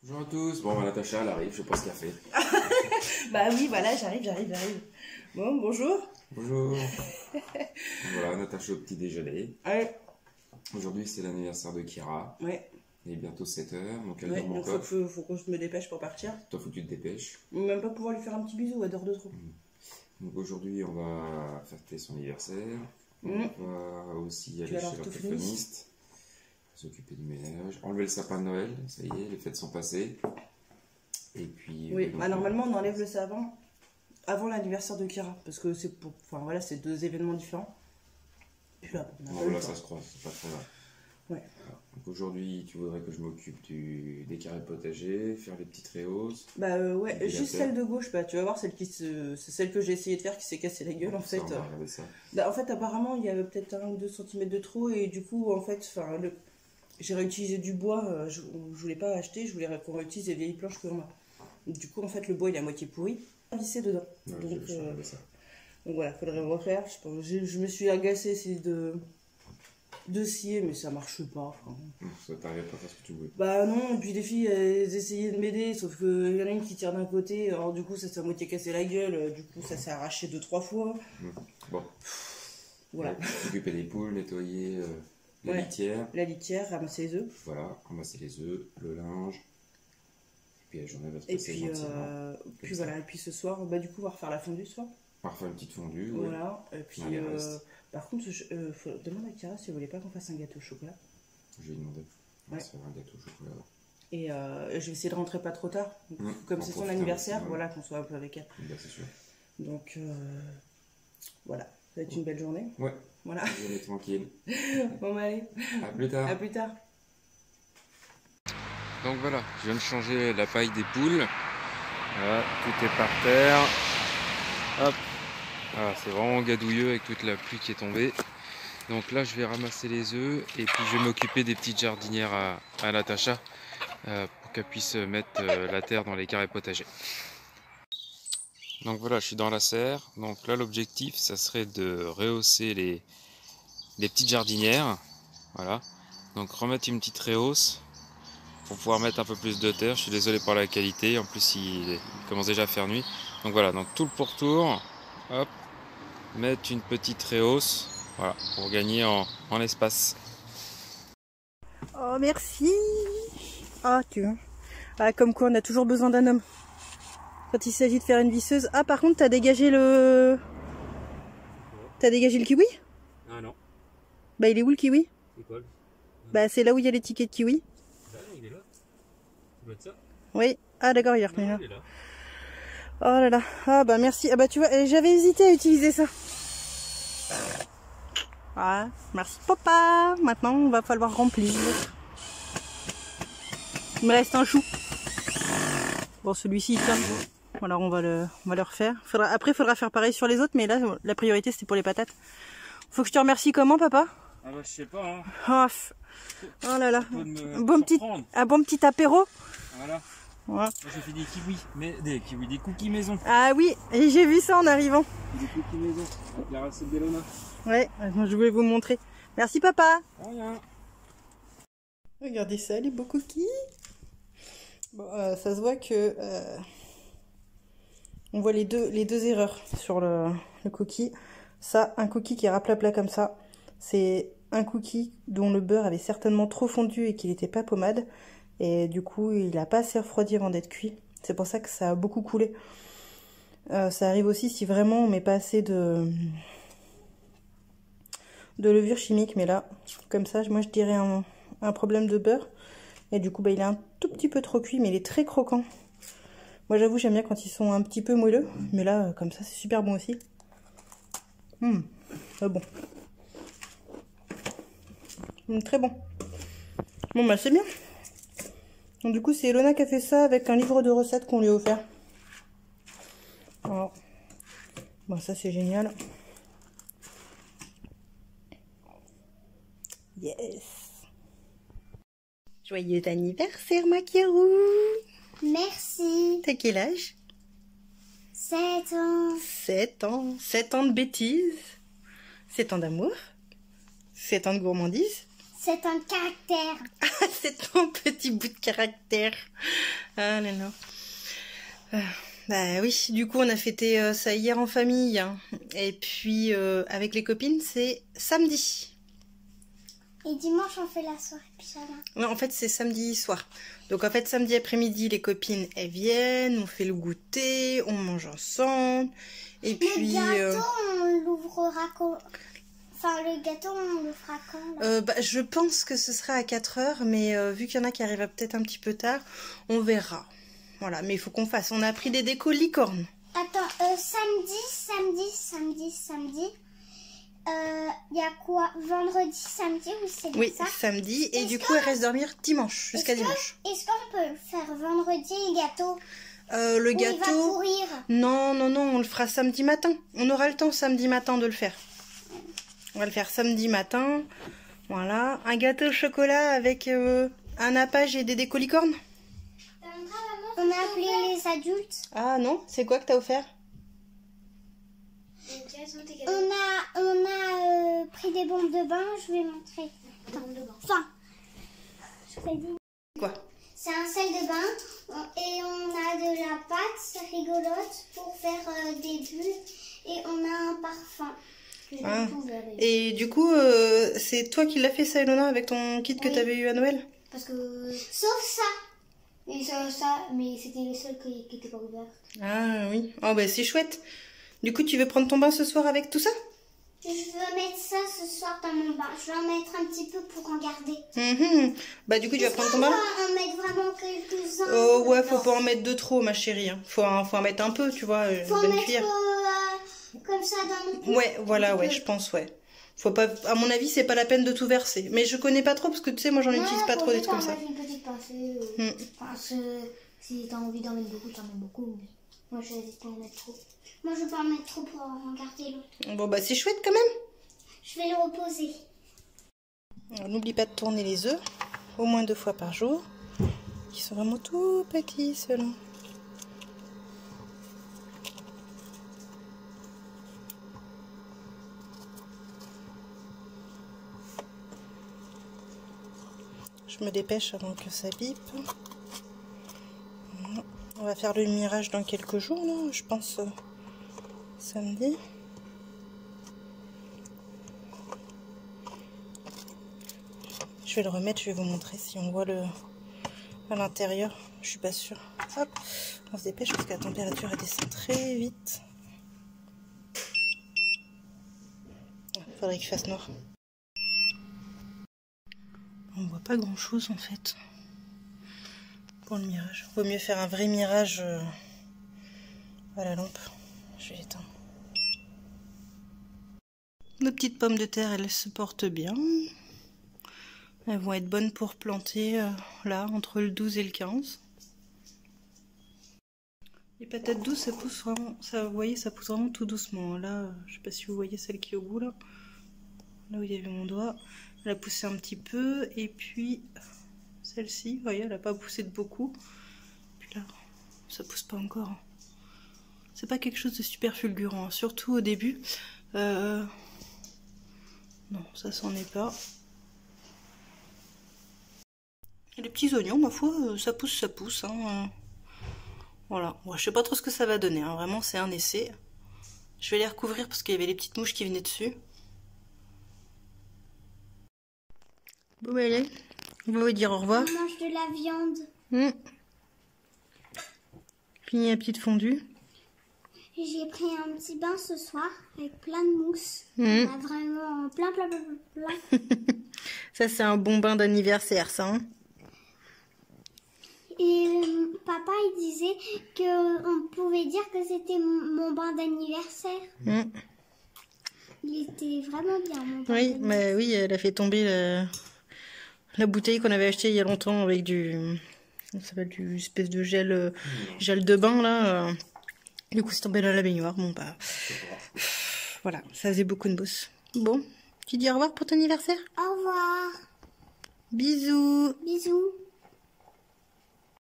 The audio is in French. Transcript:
Bonjour à tous. Bon, Natacha, elle arrive, je sais pas ce qu'elle fait. Bah oui, voilà, j'arrive. Bon, bonjour. Bonjour. Voilà, Natacha au petit déjeuner. Ouais. Aujourd'hui, c'est l'anniversaire de Kira. Ouais. Il est bientôt 7h, donc elle Ouais, dort donc encore. faut qu'on se me dépêche pour partir. Toi, faut que tu te dépêches. Même pas pouvoir lui faire un petit bisou, elle dort de trop. Donc aujourd'hui, on va fêter son anniversaire. On va aussi aller chez l'orthophoniste, s'occuper du ménage, enlever le sapin de Noël. Ça y est, les fêtes sont passées. Et puis... Oui, donc, normalement, on enlève le sapin avant l'anniversaire de Kira. Parce que c'est pour... Enfin voilà, c'est deux événements différents. Puis là, voilà, ça se croise, c'est pas très grave. Ouais. Voilà. Donc aujourd'hui, tu voudrais que je m'occupe des carrés potagers, faire les petites rehausses. Bah ouais, juste celle de gauche, bah tu vas voir, c'est celle que j'ai essayé de faire qui s'est cassée la gueule en fait. On va regarder ça. Bah, en fait, apparemment, il y avait peut-être 1 ou 2 cm de trop et du coup, en fait, j'ai réutilisé du bois, je voulais pas acheter, je voulais qu'on réutilise les vieilles planches qu'on a. Du coup, en fait, le bois il est à moitié pourri, vissé dedans. Ouais, Donc voilà, faudrait refaire. Je me suis agacée essayer de scier, mais ça marche pas. Enfin. Ça t'arrive pas à faire ce que tu voulais. Bah non, et puis les filles, elles essayaient de m'aider, sauf qu'il y en a une qui tire d'un côté, alors du coup ça s'est à moitié cassé la gueule, du coup ça s'est arraché 2-3 fois. Bon. Voilà. S'occuper des poules, nettoyer la litière. La litière, ramasser les œufs. Voilà, ramasser les œufs, le linge. Et puis la journée va se passer gentiment. Puis voilà, et puis ce soir, bah du coup on va refaire la fondue ce soir. On va refaire une petite fondue. Voilà, et puis reste. par contre, demande à Kira si elle voulait pas qu'on fasse un gâteau au chocolat. Je lui ai demandé. On va se faire un gâteau au chocolat. Et je vais essayer de rentrer pas trop tard. Comme c'est son anniversaire, voilà, qu'on soit un peu avec elle. Bah, c'est sûr. Donc voilà, ça va être une belle journée. Ouais. Voilà. Une journée tranquille. Bon, bah allez. À plus tard. À plus tard. Donc voilà, je viens de changer la paille des poules. Voilà, tout est par terre. Hop. Voilà, c'est vraiment gadouilleux avec toute la pluie qui est tombée. Donc là, je vais ramasser les œufs et puis je vais m'occuper des petites jardinières à Natacha pour qu'elle puisse mettre la terre dans les carrés potagers. Donc voilà, je suis dans la serre. Donc là, l'objectif, ça serait de rehausser les petites jardinières. Voilà. Donc remettre une petite rehausse pour pouvoir mettre un peu plus de terre. Je suis désolé pour la qualité. En plus, il commence déjà à faire nuit. Donc voilà, donc tout le pourtour. Hop. Mettre une petite rehausse. Voilà, pour gagner en espace. Oh, merci. Ah, tu vois. Ah, comme quoi, on a toujours besoin d'un homme. Quand il s'agit de faire une visseuse. Ah, par contre, t'as dégagé le... T'as dégagé le kiwi? Ah non. Bah, il est où le kiwi? C'est quoi? Bah, c'est là où il y a l'étiquette kiwi. Ah, il est là. Ça doit être ça. Oui. Ah, d'accord, il est remis là. Il est là. Oh là là. Ah, bah, merci. Ah, bah, tu vois, j'avais hésité à utiliser ça. Ah, merci papa. Maintenant, on va falloir remplir. Il me reste un chou. Bon, celui-ci, il tient. Alors, on va le refaire. Après, il faudra faire pareil sur les autres, mais là, la priorité, c'était pour les patates. Faut que je te remercie comment, papa? Ah bah, je sais pas, hein. Oh là là. Un bon petit apéro. Voilà. Ouais. J'ai fait des kiwis, mais des cookies maison. Ah oui, et j'ai vu ça en arrivant. Des cookies maison, avec la recette d'Elona. Ouais, je voulais vous montrer. Merci papa. Rien. Regardez ça, les beaux cookies. Bon, ça se voit que on voit les deux erreurs sur le cookie. Ça, un cookie qui est raplapla comme ça, c'est un cookie dont le beurre avait certainement trop fondu et qu'il n'était pas pommade. Et du coup, il n'a pas assez refroidi avant d'être cuit. C'est pour ça que ça a beaucoup coulé. Ça arrive aussi si vraiment on met pas assez de levure chimique. Mais là, comme ça, moi je dirais un problème de beurre. Et du coup, bah, il est un tout petit peu trop cuit, mais il est très croquant. Moi, j'avoue, j'aime bien quand ils sont un petit peu moelleux. Mais là, comme ça, c'est super bon aussi. Ah bon. Très bon. Bon, bah c'est bien. Donc, du coup, c'est Elona qui a fait ça avec un livre de recettes qu'on lui a offert. Alors, bon, ça, c'est génial. Yes. Joyeux anniversaire, ma Kirou. Merci. T'as quel âge? 7 ans. 7 ans. 7 ans de bêtises. 7 ans d'amour. 7 ans de gourmandise. C'est un caractère. C'est ton petit bout de caractère. Ah là là. Bah oui, du coup on a fêté ça hier en famille. Hein. Et puis avec les copines c'est samedi. Et dimanche, on fait la soirée pyjama. Non, en fait c'est samedi soir. Donc en fait samedi après-midi les copines elles viennent, on fait le goûter, on mange ensemble. Et puis... Le gâteau, on l'ouvrira quand... Enfin, le gâteau, on le fera quand là bah, je pense que ce sera à 4 heures, mais vu qu'il y en a qui arrivent peut-être un petit peu tard, on verra. Voilà, mais il faut qu'on fasse. On a pris des décos licornes. Attends, samedi. Il y a quoi? Vendredi, samedi, oui, c'est bien Oui, ça. samedi. Et du coup, elle reste dormir dimanche, jusqu'à dimanche. Est-ce qu'on peut faire vendredi le gâteau? Le Ou il va gâteau... pourrir? Non, on le fera samedi matin. On aura le temps samedi matin de le faire. On va le faire samedi matin. Voilà. Un gâteau au chocolat avec un nappage et des décos licornes. On a appelé les adultes. Ah non, c'est quoi que t'as offert? On a pris des bombes de bain, je vais montrer. Enfin, je vais dire. Quoi? C'est un sel de bain et on a de la pâte rigolote pour faire des bulles et on a un parfum. Ah. Et du coup, c'est toi qui l'as fait ça, Elona, avec ton kit que t'avais eu à Noël? Parce que... Sauf ça. Et ça, mais c'était le seul qui n'était pas ouvert. Ah oui. Oh bah c'est chouette. Du coup, tu veux prendre ton bain ce soir avec tout ça? Je veux mettre ça ce soir dans mon bain. Je vais en mettre un petit peu pour en garder. Bah du coup, tu vas prendre ton On bain? va en mettre vraiment quelques-uns. Oh ouais, faut pas en mettre de trop, ma chérie. Hein. Faut en mettre un peu, tu vois, une Faut en bonne mettre cuillère. comme ça dans mon pot. Ouais, voilà, ouais, je pense, ouais. Faut pas, à mon avis, c'est pas la peine de tout verser. Mais je connais pas trop parce que tu sais, moi, j'en utilise pas trop des trucs comme ça. Une petite pincée. Parce que si t'as envie d'en mettre beaucoup, t'en mets beaucoup. Mais moi, je vais pas en mettre trop. Moi, je vais pas en mettre trop pour en garder l'autre. Bon bah c'est chouette quand même. Je vais le reposer. N'oublie pas de tourner les œufs au moins 2 fois par jour. Ils sont vraiment tout petits ceux-là. Je me dépêche avant que ça bipe. On va faire le mirage dans quelques jours, là, je pense samedi. Je vais le remettre, je vais vous montrer si on voit à l'intérieur. Je suis pas sûre. Hop, on se dépêche parce que la température elle descend très vite. Faudrait qu'il fasse noir. On voit pas grand chose en fait pour le mirage. Vaut mieux faire un vrai mirage à la lampe. Je vais l'éteindre. Nos petites pommes de terre, elles se portent bien. Elles vont être bonnes pour planter là, entre le 12 et le 15. Les patates douces, ça pousse vraiment, ça, vous voyez, ça pousse vraiment tout doucement. Là, je sais pas si vous voyez celle qui est au bout là. Là où il y avait mon doigt. Elle a poussé un petit peu. Et puis, celle-ci, vous voyez, elle n'a pas poussé de beaucoup. Puis là, ça pousse pas encore. C'est pas quelque chose de super fulgurant, hein, surtout au début. Non, ça s'en est pas. Et les petits oignons, ma foi, ça pousse. Hein. Voilà, bon, je sais pas trop ce que ça va donner, hein. Vraiment c'est un essai. Je vais les recouvrir parce qu'il y avait les petites mouches qui venaient dessus. Bon, allez, on va vous dire au revoir. On mange de la viande. Fini la petite fondue. J'ai pris un petit bain ce soir avec plein de mousse. On a vraiment plein. Ça c'est un bon bain d'anniversaire, ça. Hein. Et papa, il disait qu'on pouvait dire que c'était mon bain d'anniversaire. Il était vraiment bien, mon bain Oui, bah oui, elle a fait tomber la bouteille qu'on avait achetée il y a longtemps avec ça s'appelle du espèce de gel de bain, là. Du coup, c'est tombé dans la baignoire. Bon, bah, voilà, ça faisait beaucoup de bosse. Bon, tu dis au revoir pour ton anniversaire? Au revoir. Bisous. Bisous.